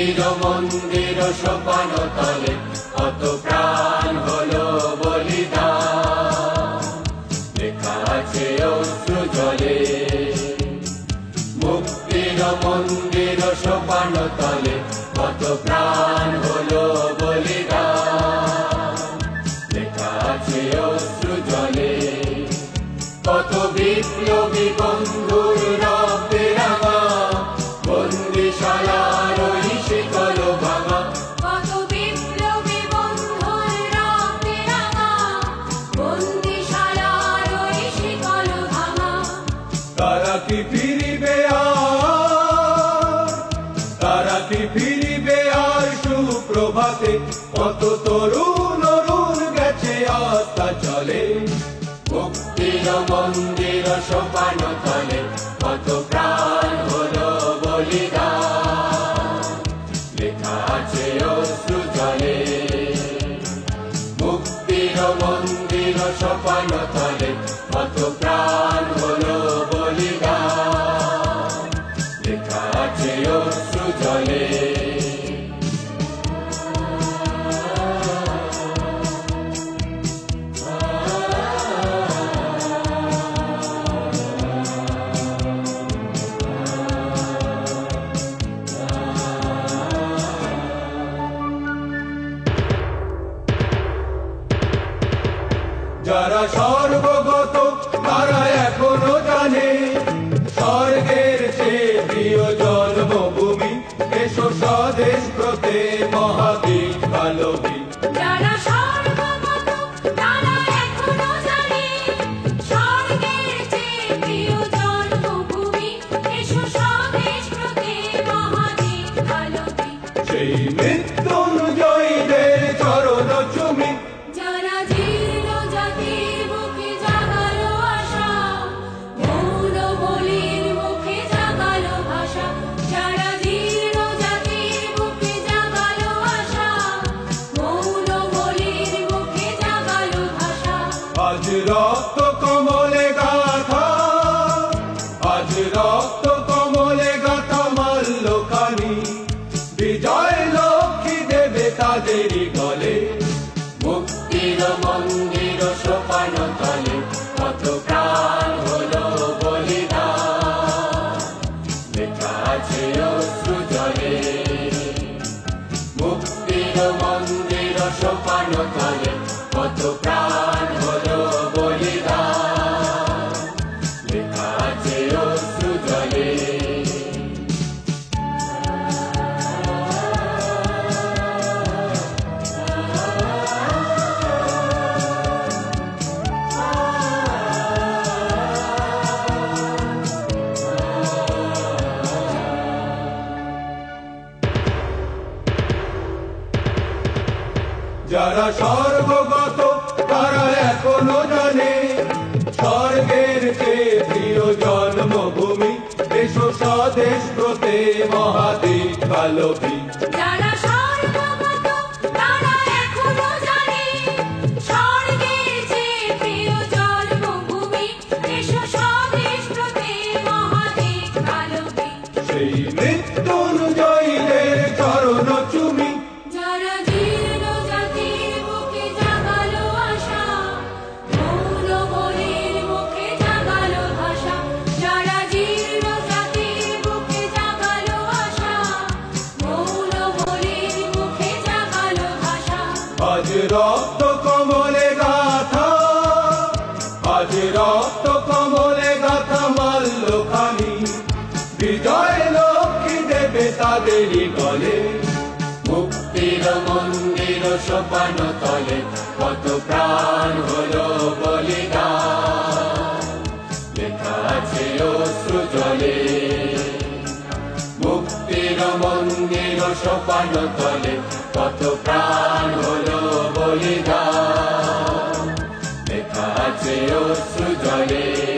মুক্তির মন্দির সোপান তলে কত প্রাণ হলো বলিদান, লেখা আছে অশ্রু জলে। মুক্তির মন্দির সোপান তলে কত প্রাণ হলো বলিদান, লেখা আছে অশ্রু জলে। কত বিপ্লবী বন্ধুর রক্তে রাঙা বন্দিশালার ওই শিকল ভাঙা, কত বিপ্লবী বন্ধুর রক্তে রাঙা বন্দিশালার ওই শিকল ভাঙা। তারা কি ফিরিবে আর, তারা কি ফিরিবে আর সুপ্রভাতে? কত তরুণ অরুণ গেছে আস্থা চলে। মুক্তির মন্দির সোপান তলে কত প্রাণ হলো বলিদান, লেখা আছে অশ্রু জলে। মুক্তির মন্দির সোপান তলে কত প্রাণ হলো বলিদান, লেখা আছে অশ্রু জলে। যারা সর্বগত তারা এখনো জানে স্বর্গের চেয়ে প্রিয় জন্মভূমি। এসো স্বদেশ ব্রতে মহাদেশ ভালোবি। যারা সর্বগত তারা এখনো জানে স্বর্গের চেয়ে প্রিয় জন্মভূমি। এসো স্বদেশ ব্রতে মহাদেশ ভালোবি। সেই মৃত্যুঞ্জয়ীদের চরণ চুমি। যারা জীর্ণ জাতির বুকে জাগালো আশা, মৌন বলির মুখে জাগালো ভাষা। যারা জীর্ণ জাতির বুকে জাগালো আশা, মৌন বলির মুখে জাগালো ভাষা। আজ রক্ত কমলে গাথা, আজ রক্ত কমলে গাথা মাল্যখানি। বিজয় লক্ষ্মী দেবে তাদেরই গলে। মুক্তির মন্দির সোপান তলে কত প্রাণ হলো বলিদান, লেখা আছে অশ্রু জলে। মুক্তির মন্দির সোপান তলে কত প্রাণ হলো বলিদান, লেখা আছে অশ্রু জলে। যারা সর্বগত তারা এখনো জানে স্বর্গের চেয়ে প্রিয় জন্মভূমি। এসো স্বদেশ ব্রতে মহাদেশ ভালোবি। যারা সর্বগত তারা এখনো জানে স্বর্গের চেয়ে প্রিয় জন্মভূমি। এসো স্বদেশ ব্রতে মহাদেশ ভালোবি। সেই মৃত্যুঞ্জয়ীদের চরণ চুমি। যারা জীর্ণ জাতির বুকে জাগালো আশা, মৌন বলির মুখে জাগালো ভাষা। যারা জীর্ণ জাতির বুকে জাগালো আশা, মৌন বলির মুখে জাগালো ভাষা। আজ রক্ত কমলে গাথা, আজ রক্ত কমলে গাথা মাল্যখানি। বিজয় লক্ষ্মী দেবে তাদেরই গলে। মুক্তির মন্দির সোপান তলে কত প্রাণ হলো বলিদান, লেখা আছে অশ্রু জলে। মুক্তির মন্দির সোপান তলে কত প্রাণ হলো বলিদান, লেখা আছে অশ্রু জলে।